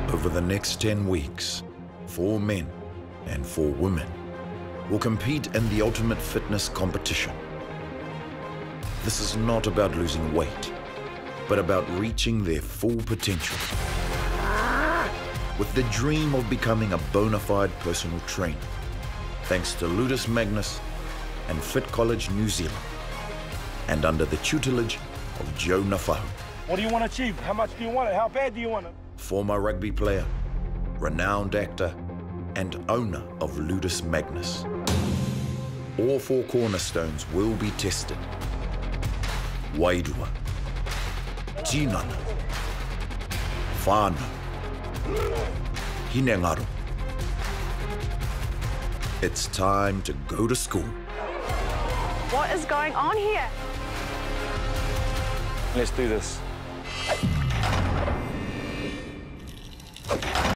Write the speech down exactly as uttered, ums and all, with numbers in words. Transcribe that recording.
Over the next ten weeks, four men and four women will compete in the ultimate fitness competition. This is not about losing weight, but about reaching their full potential. With the dream of becoming a bona fide personal trainer, thanks to Ludus Magnus and Fit College New Zealand, and under the tutelage of Joe Nafahu. What do you want to achieve? How much do you want it? How bad do you want it? Former rugby player, renowned actor, and owner of Ludus Magnus. All four cornerstones will be tested. Wairua, Tinana, Whānau, Hinengaro. It's time to go to school. What is going on here? Let's do this.